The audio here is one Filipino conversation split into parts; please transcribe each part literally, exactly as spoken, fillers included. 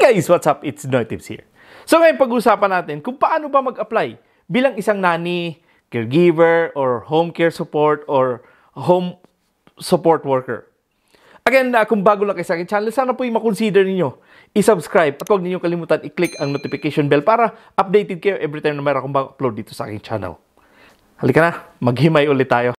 guys! What's up? It's Noy Tips here. So ngayon pag-usapan natin kung paano ba mag-apply bilang isang nanny, caregiver, or home care support, or home support worker. Again, uh, kung bago lang kayo sa akin channel, sana po yung makonsider ninyo i-subscribe at huwag ninyo kalimutan i-click ang notification bell para updated kayo every time na mayroon akong bago-upload dito sa aking channel. Halika na, maghimay ulit tayo.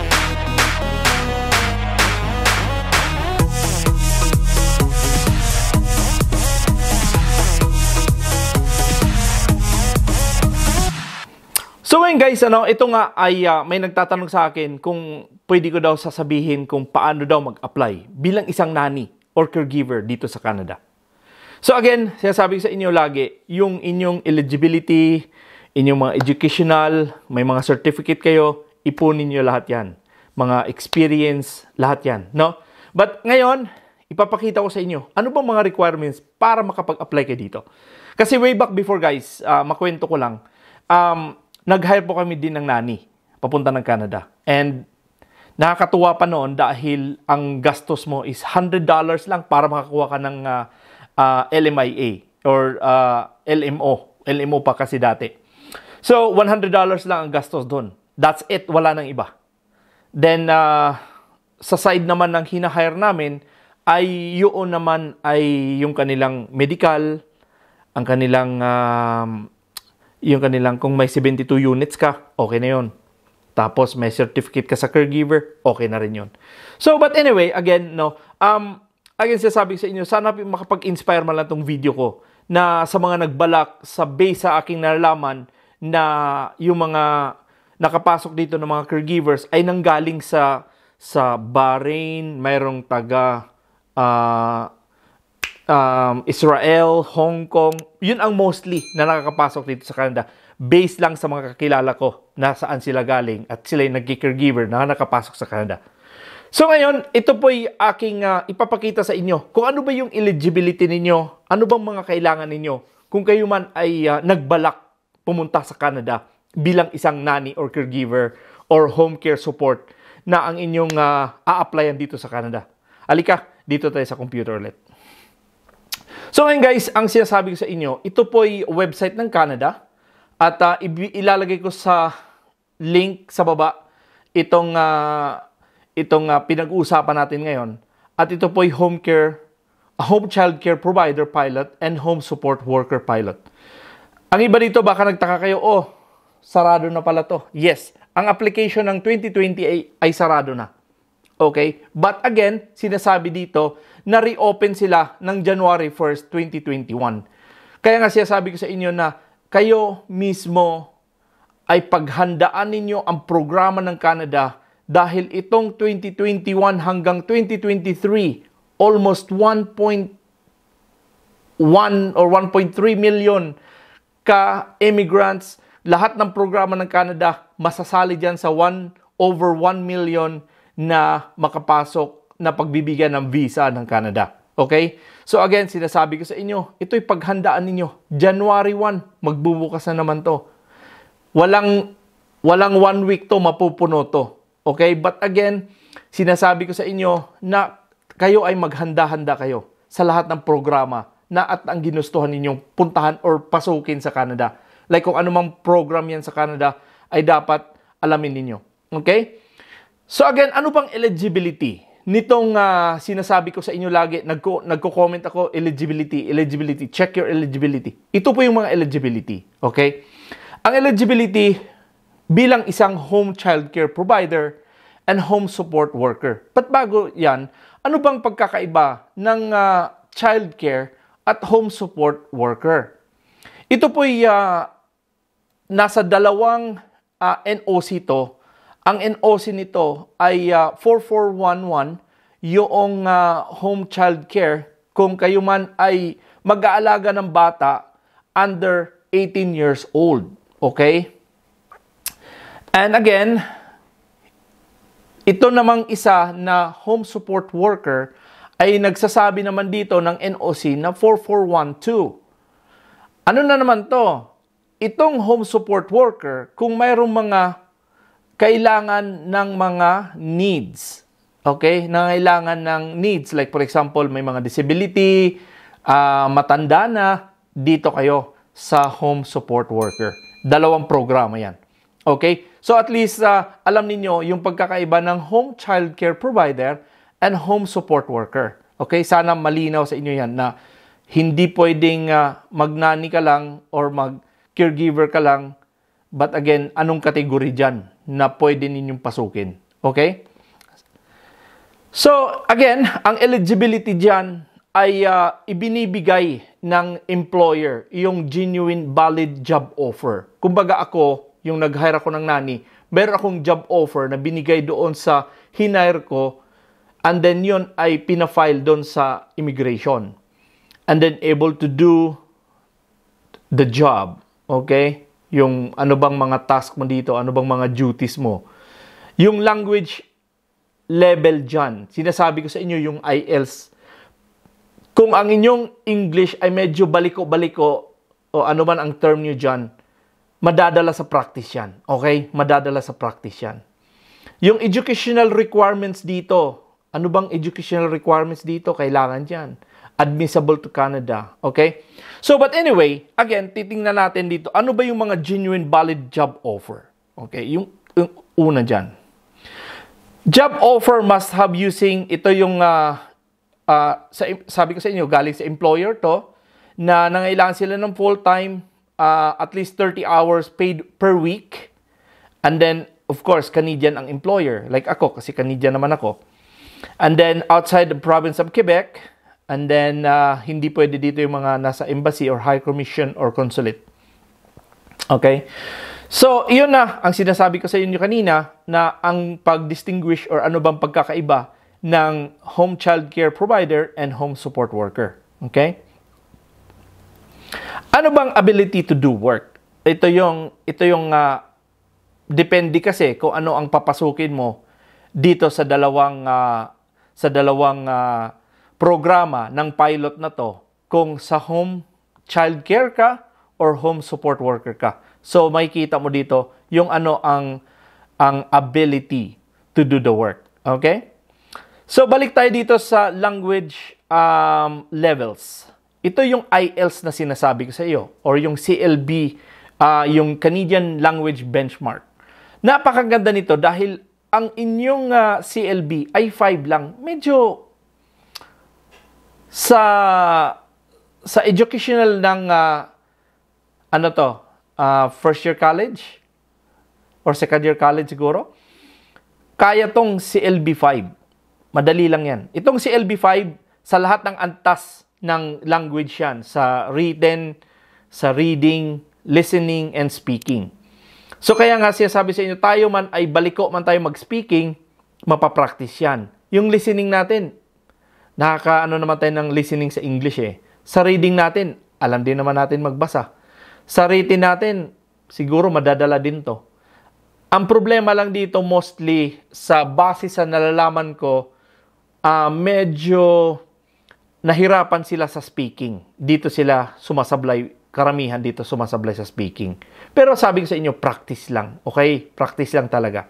So ngayon guys, ano, ito nga ay uh, may nagtatanong sa akin kung pwede ko daw sasabihin kung paano daw mag-apply bilang isang nanny or caregiver dito sa Canada. So again, sinasabi ko sa inyo lagi, yung inyong eligibility, inyong mga educational, may mga certificate kayo, ipunin nyo lahat yan. Mga experience, lahat yan. No? But ngayon, ipapakita ko sa inyo, ano bang mga requirements para makapag-apply kayo dito? Kasi way back before guys, uh, makwento ko lang, um, nag-hire po kami din ng nanny papunta ng Canada. And nakakatuwa pa noon dahil ang gastos mo is one hundred dollars lang para makakuha ka ng uh, uh, L M I A or uh, L M O. L M O pa kasi dati. So, one hundred dollars lang ang gastos doon. That's it. Wala nang iba. Then, uh, sa side naman ng hinahire namin, ay yun naman ay yung kanilang medical, ang kanilang... Um, yung kanilang, kung may seventy-two units ka, okay na yun. Tapos, may certificate ka sa caregiver, okay na rin yun. So, but anyway, again, no, um, again, sasabi sa inyo, sana makapag-inspire man lang tong video ko na sa mga nagbalak, sa base sa aking nalalaman na yung mga nakapasok dito ng mga caregivers ay nanggaling sa sa Bahrain, mayroong taga uh, Um, Israel, Hong Kong, yun ang mostly na nakakapasok dito sa Canada. Based lang sa mga kakilala ko na saan sila galing at sila yung nag-caregiver na nakapasok sa Canada. So ngayon, ito po yung aking uh, ipapakita sa inyo kung ano ba yung eligibility ninyo, ano bang mga kailangan ninyo kung kayo man ay uh, nagbalak pumunta sa Canada bilang isang nanny or caregiver or home care support na ang inyong uh, a-applyan dito sa Canada. Halika, dito tayo sa computer ulit. So ngayon guys, ang sinasabi ko sa inyo, ito po ay website ng Canada at uh, ilalagay ko sa link sa baba itong uh, itong uh, pinag-uusapan natin ngayon. At ito po ay home care, uh, home child care provider pilot and home support worker pilot. Ang iba dito baka nagtaka kayo, oh, sarado na pala to. Yes, ang application ng twenty twenty ay, ay sarado na. Okay? But again, sinasabi dito na reopen sila ng January first, twenty twenty-one. Kaya nga sinasabi ko sa inyo na kayo mismo ay paghandaan ninyo ang programa ng Canada dahil itong twenty twenty-one hanggang twenty twenty-three, almost one point one or one point three million ka-immigrants, lahat ng programa ng Canada masasali dyan sa one over one million na makapasok na pagbibigyan ng visa ng Canada. Okay? So again, sinasabi ko sa inyo, ito'y paghandaan ninyo. January first, magbubukas na naman to. Walang, walang one week to, mapupuno to. Okay? But again, sinasabi ko sa inyo na kayo ay maghanda-handa kayo sa lahat ng programa na at ang ginustuhan ninyong puntahan or pasukin sa Canada. Like kung anumang program yan sa Canada, ay dapat alamin ninyo. Okay? So again, ano bang eligibility? Nitong uh, sinasabi ko sa inyo lagi, nagko, nagko-comment ako, eligibility, eligibility, check your eligibility. Ito po yung mga eligibility, okay? Ang eligibility bilang isang home child care provider and home support worker. But bago yan, ano bang pagkakaiba ng uh, child care at home support worker? Ito po yung uh, nasa dalawang uh, N O C to. Ang N O C nito ay uh, four four one one, yung uh, home child care kung kayo man ay mag-aalaga ng bata under eighteen years old. Okay? And again, ito namang isa na home support worker ay nagsasabi naman dito ng N O C na four four one two. Ano na naman to? Itong home support worker, kung mayroong mga kailangan ng mga needs. Okay? Nangailangan ng needs. Like for example, may mga disability, uh, matanda na, dito kayo sa home support worker. Dalawang programa yan. Okay? So at least uh, alam niyo yung pagkakaiba ng home child care provider and home support worker. Okay? Sana malinaw sa inyo yan na hindi pwedeng uh, magnani ka lang or mag-caregiver ka lang. But again, anong kategory dyan na pwede ninyong pasukin? Okay? So, again, ang eligibility dyan ay uh, ibinibigay ng employer yung genuine valid job offer. Kumbaga ako, yung nag-hire ako ng nani, meron akong job offer na binigay doon sa hinire ko, and then yun ay pinafile doon sa immigration. And then able to do the job. Okay? Yung ano bang mga task mo dito, ano bang mga duties mo. Yung language level dyan, sinasabi ko sa inyo yung I E L T S. Kung ang inyong English ay medyo baliko-baliko o ano man ang term nyo dyan, madadala sa practice yan. Okay? Madadala sa practice yan. Yung educational requirements dito, ano bang educational requirements dito? Kailangan dyan. Admissible to Canada. Okay? So, but anyway, again, titingnan natin dito, ano ba yung mga genuine valid job offer? Okay? Yung, yung una dyan. Job offer must have using, ito yung, uh, uh, sa, sabi ko sa inyo, galing sa employer to, na nangailangan sila ng full-time, uh, at least thirty hours paid per week. And then, of course, Canadian ang employer. Like ako, kasi Canadian naman ako. And then, outside the province of Quebec, and then, uh, hindi pwede dito yung mga nasa embassy or high commission or consulate. Okay? So, iyon na ang sinasabi ko sa inyo kanina na ang pag-distinguish or ano bang pagkakaiba ng home child care provider and home support worker. Okay? Ano bang ability to do work? Ito yung, ito yung uh, depende kasi kung ano ang papasukin mo dito sa dalawang, uh, sa dalawang uh, programa ng pilot na to, kung sa home child care ka or home support worker ka. So, makikita mo dito yung ano ang ang ability to do the work. Okay? So, balik tayo dito sa language um, levels. Ito yung I E L T S na sinasabi ko sa iyo or yung C L B, uh, yung Canadian Language Benchmark. Napakaganda nito dahil ang inyong uh, C L B ay five lang. Medyo sa sa educational ng uh, ano to, uh, first year college or second year college siguro, kaya tong C L B five. Madali lang yan. Itong C L B five, sa lahat ng antas ng language yan, sa written, sa reading, listening, and speaking. So kaya nga siya sabi sa inyo, tayo man ay baliko man tayo mag-speaking, mapapractice yan. Yung listening natin, nakaka-ano naman tayo ng listening sa English eh. Sa reading natin, alam din naman natin magbasa. Sa written natin, siguro madadala din to. Ang problema lang dito mostly sa base sa nalalaman ko, uh, medyo nahirapan sila sa speaking. Dito sila sumasablay, karamihan dito sumasablay sa speaking. Pero sabi ko sa inyo, practice lang. Okay? Practice lang talaga.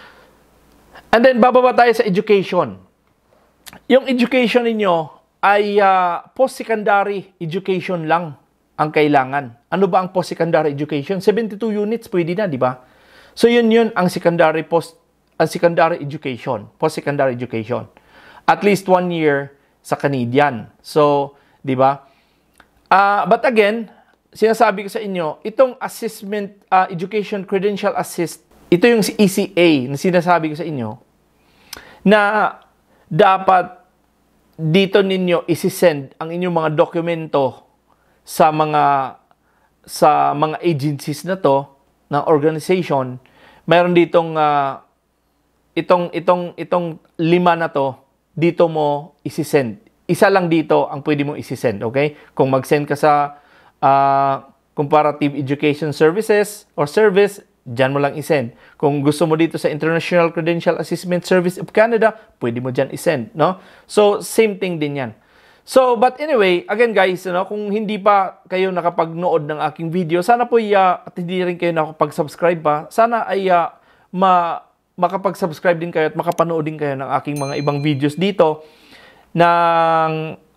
And then, bababa tayo sa education. Yung education ninyo ay uh, post-secondary education lang ang kailangan. Ano ba ang post-secondary education? seventy-two units, pwede na, di ba? So, yun yun ang secondary post, ang secondary education, post-secondary education. At least one year sa Canadian. So, di ba? Uh, but again, sinasabi ko sa inyo, itong assessment, uh, education credential assist, ito yung E C A na sinasabi ko sa inyo, na dapat dito ninyo isi-send ang inyong mga dokumento sa mga sa mga agencies na to, ng organization. Mayroon ditong uh, itong itong itong lima na to, dito mo isi-send. Isa lang dito ang pwede mong isi-send, okay? Kung mag-send ka sa uh, comparative education services or service, dyan mo lang isend. Kung gusto mo dito sa International Credential Assessment Service of Canada, pwede mo dyan isend, no? So, same thing din yan. So, but anyway, again guys, no, kung hindi pa kayo nakapagnood ng aking video, sana po uh, at hindi rin kayo nakapag-subscribe pa, sana ay uh, ma makapag-subscribe din kayo at makapanood din kayo ng aking mga ibang videos dito ng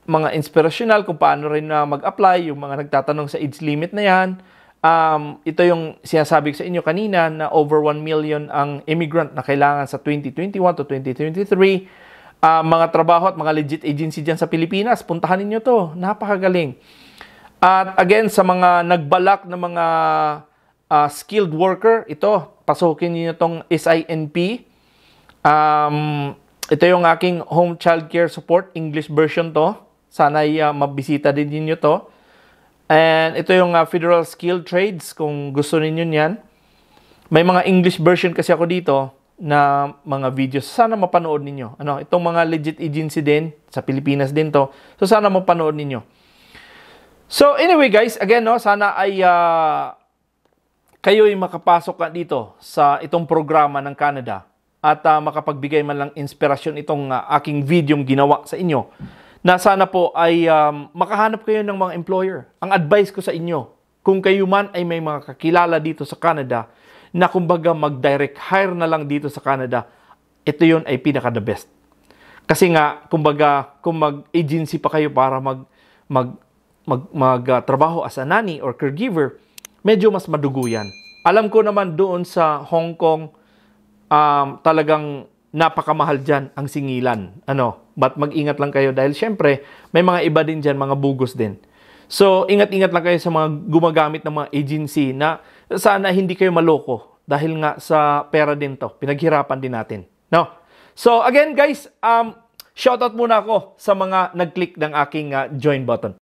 mga inspirational kung paano rin na mag-apply, yung mga nagtatanong sa age limit na yan. Um, ito yung sinasabi ko sa inyo kanina na over one million ang immigrant na kailangan sa twenty twenty-one to twenty twenty-three. Uh, mga trabaho at mga legit agency dyan sa Pilipinas, puntahan ninyo to. Napakagaling. At again, sa mga nagbalak na mga uh, skilled worker, ito, pasukin niyo itong S I N P. Um, ito yung aking home child care support, English version to. Sana ay uh, mabisita din niyo to. And ito yung uh, Federal Skilled Trades, kung gusto niyo yan. May mga English version kasi ako dito na mga videos. Sana mapanood ninyo. Ano, itong mga legit agency din, sa Pilipinas din to. So, sana mapanood ninyo. So, anyway guys, again, no, sana ay uh, kayo ay makapasok ka dito sa itong programa ng Canada at uh, makapagbigay man lang inspirasyon itong uh, aking video ginawa sa inyo na sana po ay um, makahanap kayo ng mga employer. Ang advice ko sa inyo, kung kayo man ay may mga kakilala dito sa Canada na kumbaga mag-direct hire na lang dito sa Canada, ito yun ay pinaka-the best. Kasi nga, kumbaga, kung mag-agency pa kayo para mag, mag, mag, mag-trabaho uh, as a nanny or caregiver, medyo mas madugo yan. Alam ko naman doon sa Hong Kong, um, talagang napakamahal dyan ang singilan. Ano? But mag-ingat lang kayo dahil syempre, may mga iba din dyan, mga bugos din. So, ingat-ingat lang kayo sa mga gumagamit ng mga agency na sana hindi kayo maloko dahil nga sa pera din to. Pinaghirapan din natin. No? So, again guys, um, shoutout muna ako sa mga nag-click ng aking uh, join button.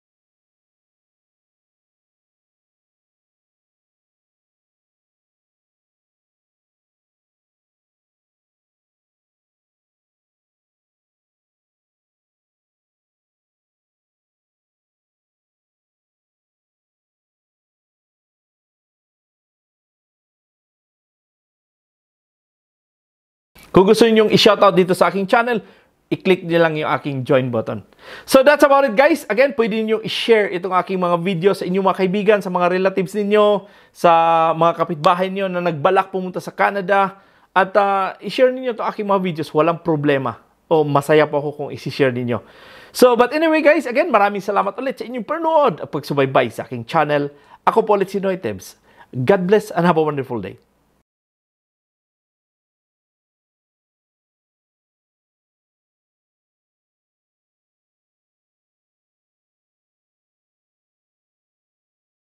Kung gusto niyo i-shoutout dito sa aking channel, i-click niyo lang yung aking join button. So that's about it guys. Again, pwede niyo i-share itong aking mga video sa inyong mga kaibigan, sa mga relatives ninyo, sa mga kapitbahay niyo na nagbalak pumunta sa Canada. At uh, i-share niyo itong aking mga videos. Walang problema. O masaya po ako kung i-share niyo. So, but anyway guys, again, maraming salamat ulit sa inyong panood at pagsubaybay sa aking channel. Ako po ulit si Noy Tebs. God bless and have a wonderful day.